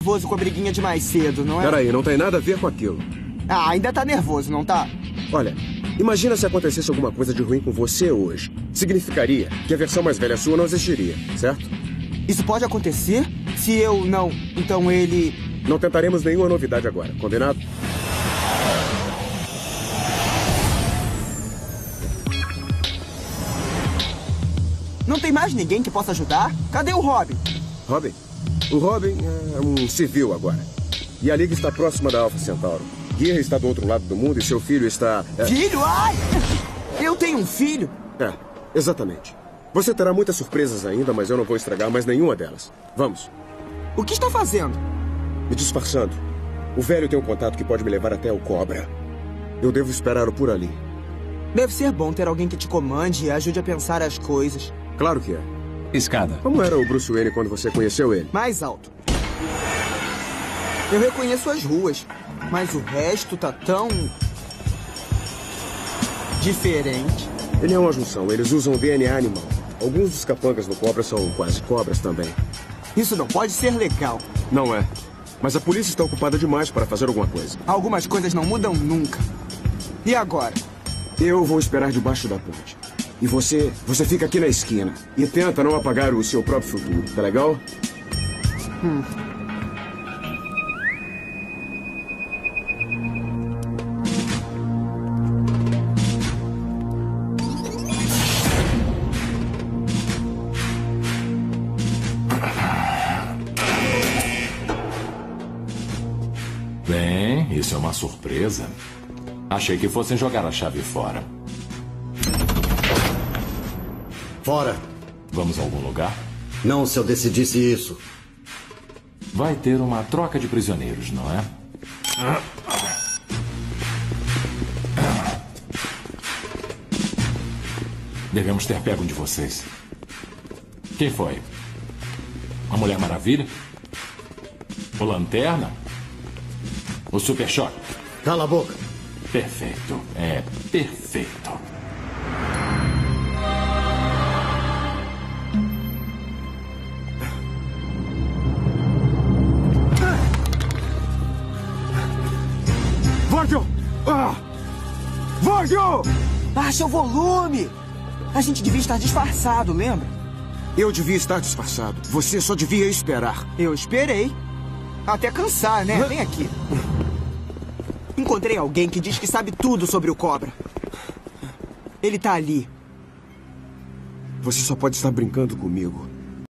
nervoso com a briguinha de mais cedo, não é? Peraí, não tem nada a ver com aquilo. Ah, ainda tá nervoso, não tá? Olha, imagina se acontecesse alguma coisa de ruim com você hoje. Significaria que a versão mais velha sua não existiria, certo? Isso pode acontecer? Se eu não... Então ele... Não tentaremos nenhuma novidade agora, combinado? Não tem mais ninguém que possa ajudar? Cadê o Robin? Robin? O Robin é um civil agora. E a Liga está próxima da Alpha Centauro. Guerra está do outro lado do mundo e seu filho está... Filho? Ai! Eu tenho um filho? É, exatamente. Você terá muitas surpresas ainda, mas eu não vou estragar mais nenhuma delas. Vamos. O que está fazendo? Me disfarçando. O velho tem um contato que pode me levar até o Cobra. Eu devo esperá-lo por ali. Deve ser bom ter alguém que te comande e ajude a pensar as coisas. Claro que é. Escada. Como era o Bruce Wayne quando você conheceu ele? Mais alto. Eu reconheço as ruas, mas o resto tá tão... diferente. Ele é uma junção. Eles usam o DNA animal. Alguns dos capangas no Cobra são quase cobras também. Isso não pode ser legal. Não é. Mas a polícia está ocupada demais para fazer alguma coisa. Algumas coisas não mudam nunca. E agora? Eu vou esperar debaixo da ponte. E você fica aqui na esquina. E tenta não apagar o seu próprio futuro, tá legal? Bem, isso é uma surpresa. Achei que fossem jogar a chave fora. Fora. Vamos a algum lugar? Não, se eu decidisse isso. Vai ter uma troca de prisioneiros, não é? Devemos ter pego um de vocês. Quem foi? A Mulher Maravilha? O Lanterna? O Super Choque? Cala a boca. Perfeito. É perfeito. Virgil! Virgil! Baixa o volume! A gente devia estar disfarçado, lembra? Eu devia estar disfarçado. Você só devia esperar. Eu esperei. Até cansar, né? Vem aqui. Encontrei alguém que diz que sabe tudo sobre o Cobra. Ele tá ali. Você só pode estar brincando comigo.